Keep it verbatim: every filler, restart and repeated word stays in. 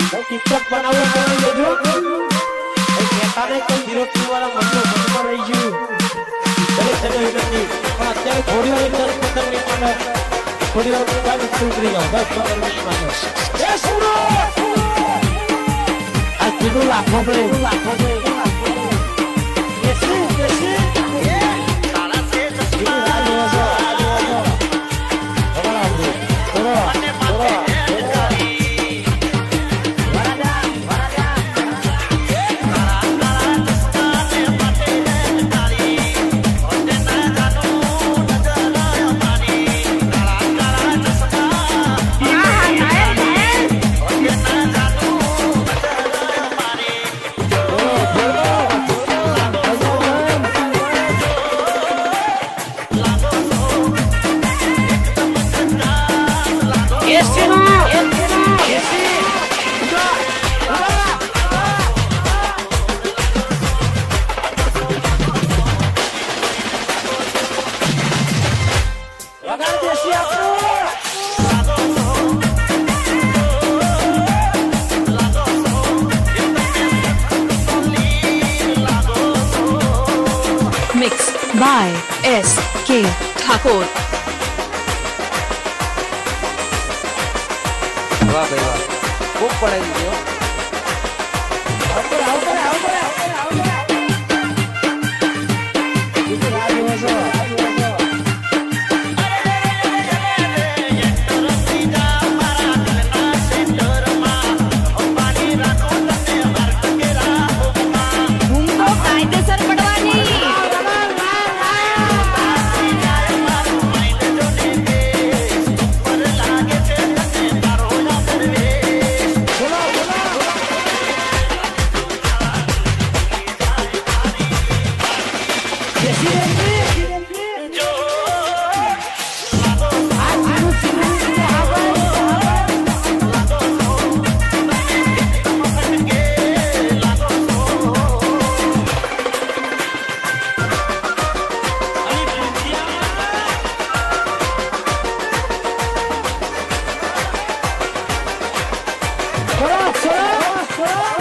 TikTok बनावलं कोण लेજો એક નેતાને કોઈ વિરોધી વાળા મંડળો મનમાં રહી ગયું દરેક જગ્યાએ વિનંતી પણ અત્યારે થોડી વાર એક દસ પંદર મિનિટ માટે થોડી વાર કામ ઉતરી જાઓ દસ પંદર મિનિટ માટે એ સુનો આ કીધું લાખો પડે લાખો પડે કેસી કેસી તારા સે ચશ્મા Mixed by S K Thakur. वाह भाई वाह खूब पढ़ाई वीडियो આવતો આવતો આવતો આવતો બીજું રાજ હોજો Sora, Sora, Sora.